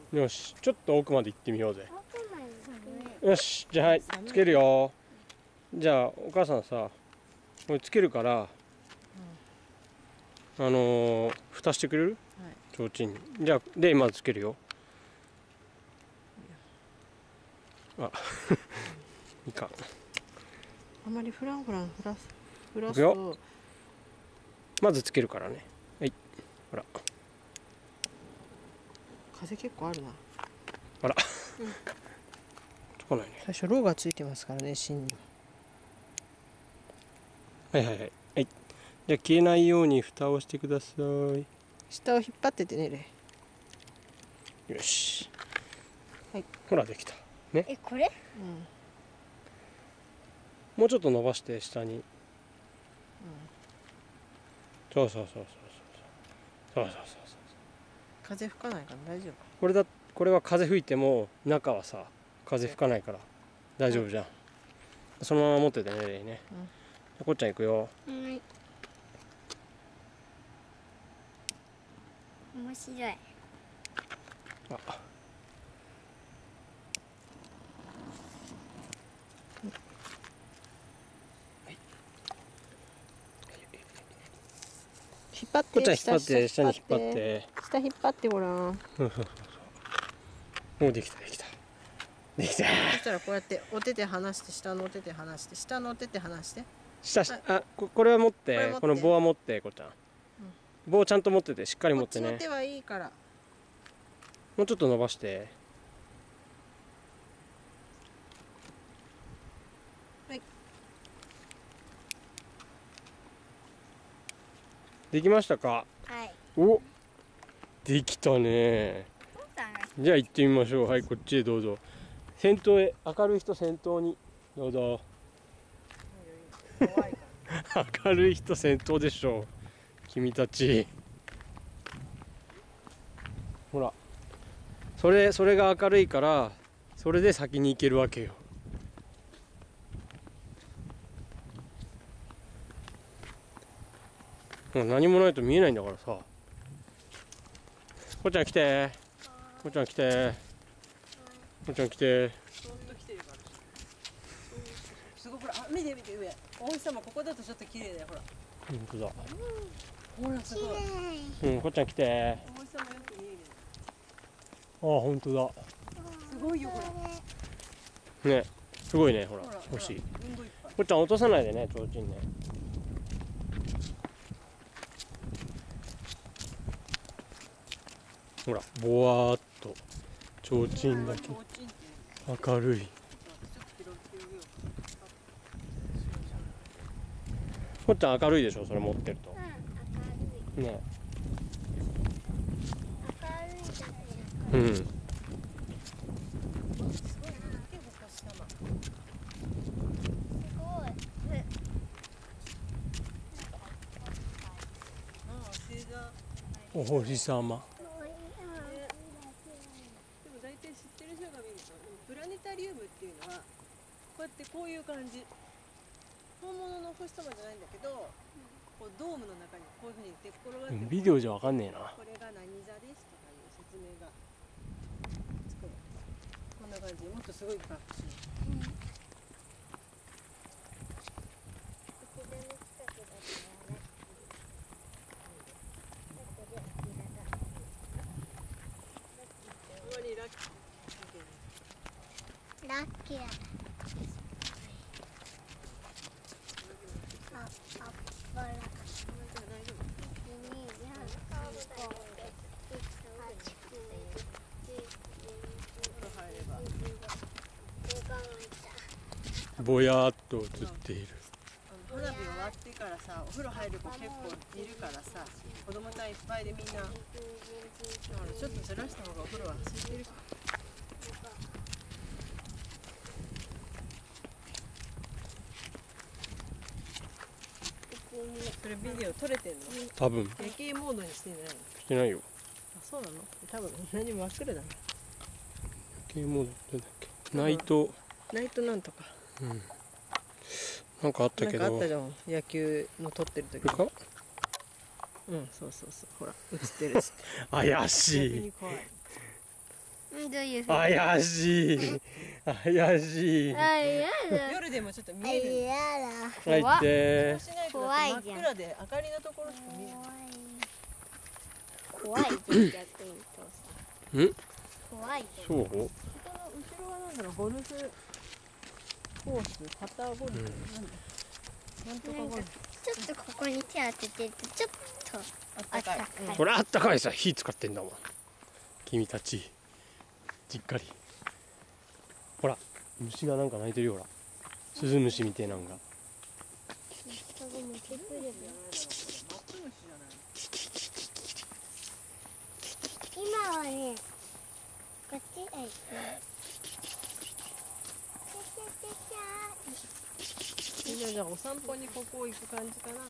よし、ちょっと奥まで行ってみようぜ。 奥まで行く。 よし、じゃあはい、つけるよ。じゃあお母さんさ、これつけるから、蓋してくれる？ はい。 提灯に。じゃあでまずつけるよ。あ、いかん。 あまりフランフラン振らすいくよと。 まずつけるからね。はい、ほら。 風結構あるな。 あら。つかないね。 最初ローがついてますからね、芯に。 はいはいはい。はい。じゃあ消えないように蓋をしてください。 下を引っ張っててね、レイ。 よし。 はい。 ほらできた。ね。 え、これ？ うん。 もうちょっと伸ばして下に。そうそうそうそうそう。そうそうそうそう。 風吹かないから大丈夫。 これは風吹いても中はさ風吹かないから大丈夫じゃん。そのまま持っててね、レイね。こっちゃん行くよ。 はい。面白い。 あ。 引っ張って。 こっちゃん引っ張って下に引っ張って。 下引っ張ってごらん。 もうできたできた。できた。 そしたらこうやってお手手離して、下のお手手離して、下のお手手離して。 これは持って、 ここの棒は持って、こっちゃん。棒ちゃんと持ってて、しっかり持ってね。 こっちの手はいいから。 もうちょっと伸ばして。 はい。 できましたか？ はい。 お、できたね。じゃあ行ってみましょう。はい、こっちへどうぞ。先頭へ、明るい人先頭にどうぞ。明るい人先頭でしょう、君たち。ほら、それが明るいからそれで先に行けるわけよ。もう何もないと見えないんだからさ。こっちゃん来て、こっちゃん来て、こっちゃん来て。 すごい、ほら、見て見て上。お星様ここだとちょっと綺麗だよ、ほら。 本当だ。 ほらすごい。 うん、こっちゃん来て。 お星様よく見える。 ああ、本当だ。 すごいよ、ほら。 ね、すごいね、ほら、星。こっちゃん落とさないでね、提灯ね。ほら、ぼわーっと提灯だけ明るい。こっちゃん明るいでしょ、それ持ってると。 うん、明るい。 ね。 明るいだけ。 うん。 すごい。 お星様。 でも大体知ってる人が見ると、プラネタリウムっていうのはこうやってこういう感じ。本物のお星様じゃないんだけど、こうドームの中にこういうふうに寝っ転がってる。 ビデオじゃわかんねえな。 これが何座ですとかいう説明がつくの。こんな感じ。もっとすごいか。 ラッキーだ。あ、バラ。 ぼやーっと映っている。 花火終わってからさ、お風呂入る子結構いるからさ、子供さんいっぱいでみんな、だからちょっとずらした方がお風呂は空いてるから。それビデオ撮れてんの？ 多分。 夜景モードにしてないの？ してないよ。 あ、そうなの？多分何も真っ暗だね。 夜景モードなんだっけ？ナイトなんとか。 うん。なんかあったけど。 なんかあったじゃん。野球の撮ってる時。 か？ うん、そうそうそう。ほら、映ってるっつって。 怪しい。 逆に怖い。 うん、どういうふう怪しい怪しい。 あ、やだ。 夜でもちょっと見あ、 える。 や入ってそうしないと怖いじゃん真っ暗で明かりのところしか見えない。 怖い。怖いじゃん、逆に父さん。 ん怖いじゃん。 そうここの後ろはなんだろう、ゴルフコース、パターゴルフ、なんだなんとかゴルフ。 ちょっとここに手当ててると、ちょっとあっあったたかい。 かい。 これあったかいさ、火使ってんだもん君たち。じっかりほら、虫がなんか鳴いてるよ。ほら、スズムシみてえなんが。 今はね、こっちへ行く。 みんなじゃあお散歩にここ行く感じかな。